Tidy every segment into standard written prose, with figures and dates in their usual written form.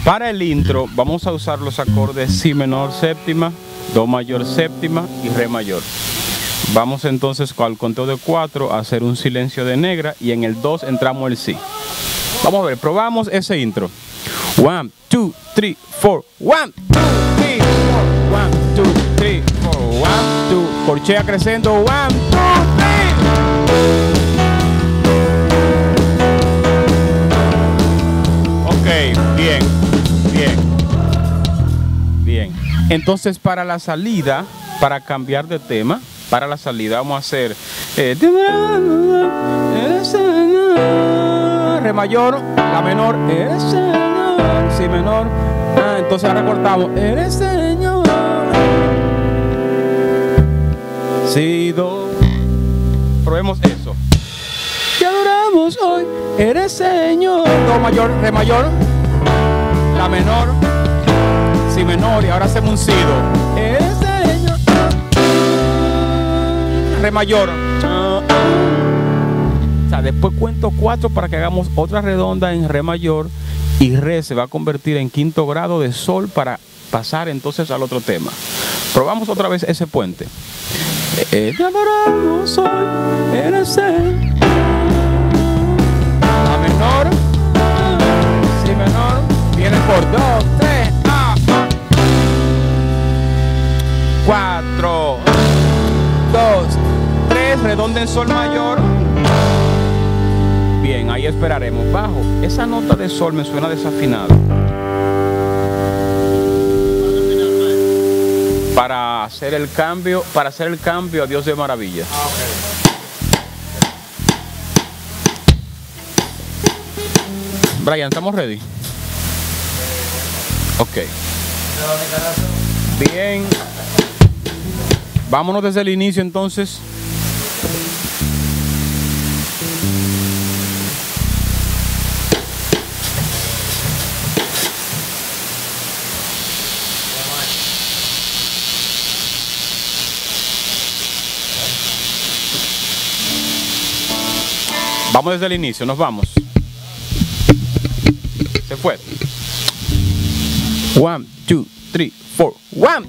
Para el intro vamos a usar los acordes si menor séptima, do mayor séptima y re mayor. Vamos entonces al conteo de 4 a hacer un silencio de negra y en el 2 entramos el si. Vamos a ver, probamos ese intro. 1, 2, 3, 4. 1, 2, 3, 4. 1, 2, 3, 4. 1, 2. Corchea creciendo. 1, 2, 3. Ok, bien. Entonces para la salida, para cambiar de tema, para la salida vamos a hacer re mayor, la menor, eres Señor, si menor, entonces ahora cortamos, eres Señor, si do, probemos eso, te adoramos hoy, eres Señor, do mayor, re mayor, la menor, si menor y ahora hacemos un si do, eres Señor, re mayor. Después cuento 4 para que hagamos otra redonda en re mayor y re se va a convertir en quinto grado de sol para pasar entonces al otro tema. Probamos otra vez ese puente. Te adoramos hoy, eres el la menor, si menor, viene por 2, 3, 4, 2, 3, redonda en sol mayor. Bien, ahí esperaremos. Bajo, esa nota de sol me suena desafinada. Para hacer el cambio a Dios de maravilla. Brian, ¿estamos ready? Ok. Bien. Vámonos desde el inicio entonces. Vamos desde el inicio, nos vamos. Se fue. 1, 2, 3, 4. 1, 2,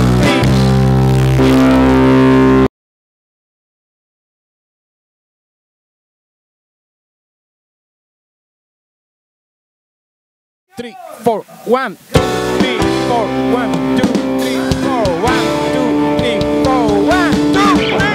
3, 4. 1, 2, 3, 4. 1, 2, 3, 4. 1, 2, 3, 4. 1, 2, 3.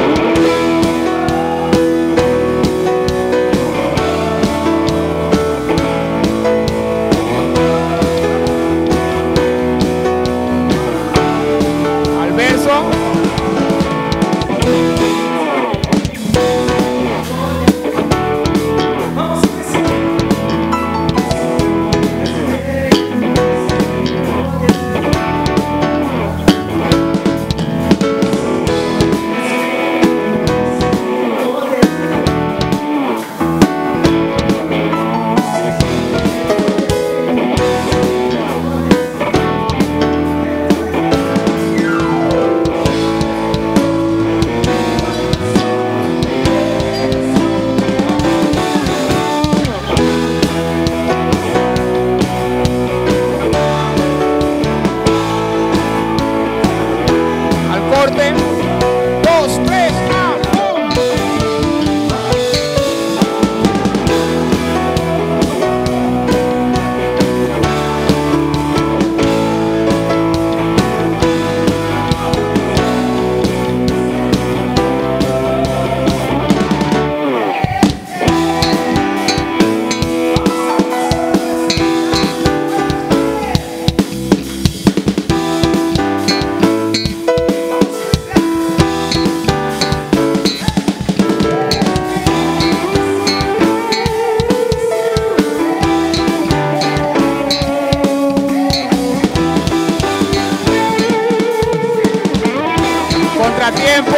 Tiempo.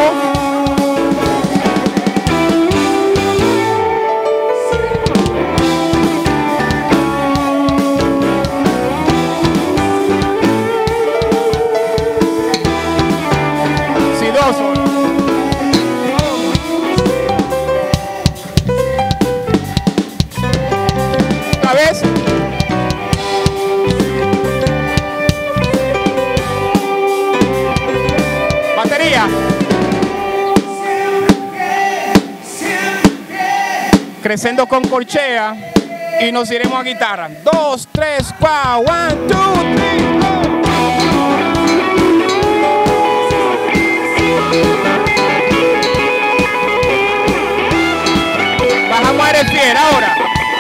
Si dos. Otra vez. batería. Crescendo con corchea y nos iremos a guitarra. 2, 3, 4, 1, 2, 3, go. Bajamos a eres fiel ahora.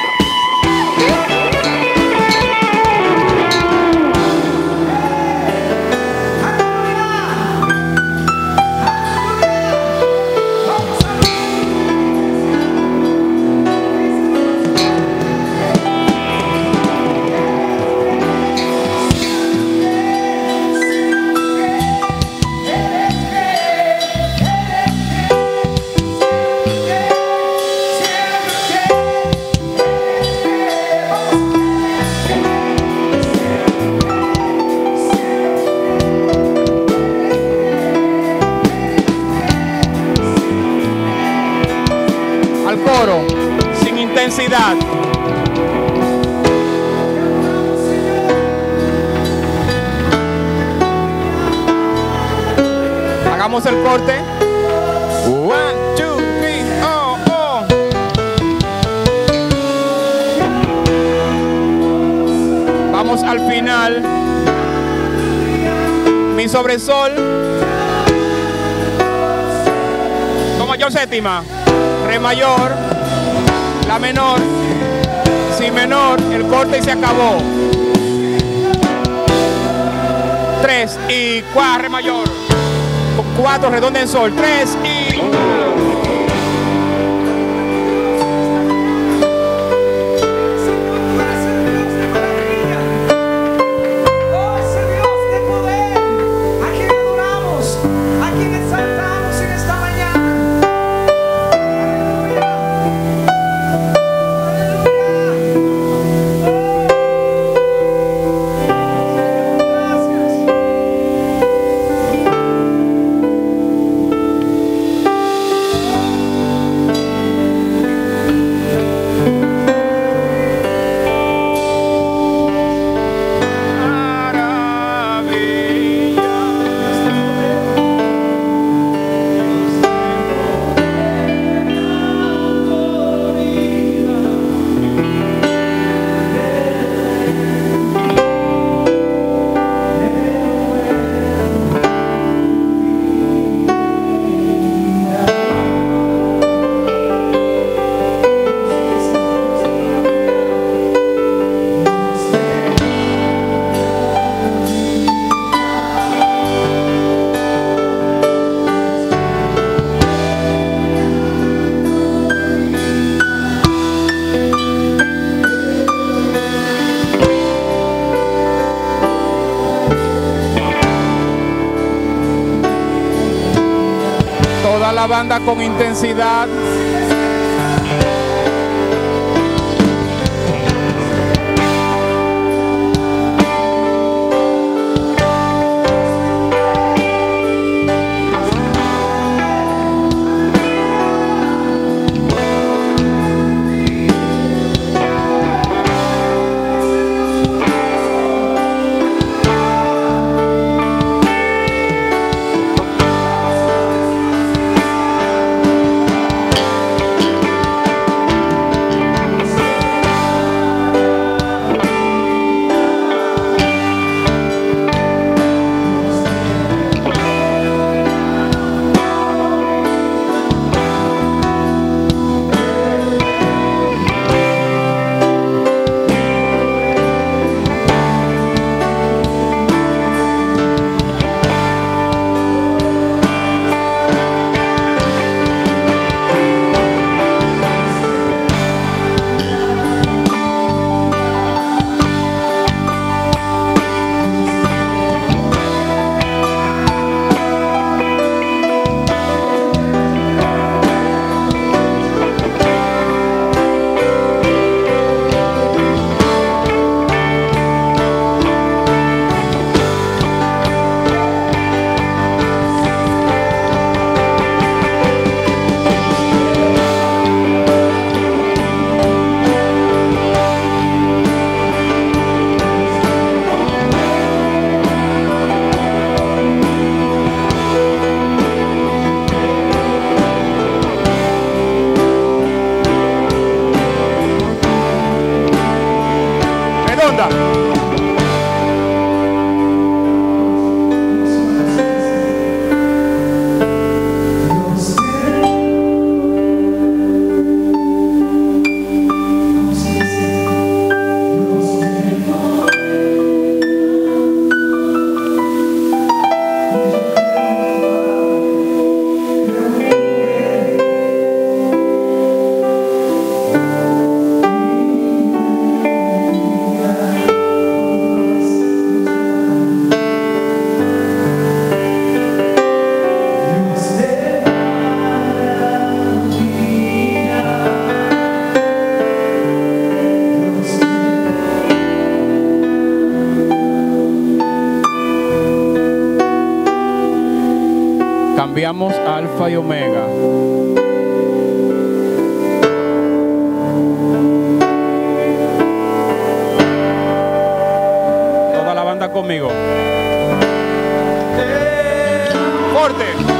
Sin intensidad. Hagamos el corte. 1, 2, 3, oh, oh. Vamos al final. Mi sobre sol. Do mayor séptima. Re mayor, la menor, si menor, el corte y se acabó. 3 y 4, re mayor. 4, redonda en sol. 3 y... La banda con intensidad. Cambiamos a alfa y omega. Toda la banda conmigo. Fuerte.